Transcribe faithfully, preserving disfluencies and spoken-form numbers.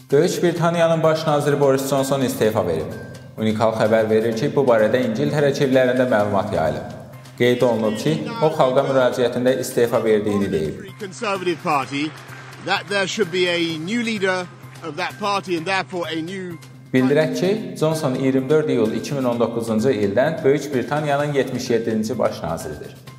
Böyük Britaniyanın baş naziri Boris Johnson istefa verib. Unikal xəbər verir ki, bu barədə İngiltərə çevrilərində məlumat yayılıb. Qeyd olunub ki, o xalqa müraciətində istefa verdiyini deyib. Bildirək ki, Johnson iyirmi dörd iyul iki min on doqquzuncu ildən Böyük Britaniyanın yetmiş yeddinci baş naziridir.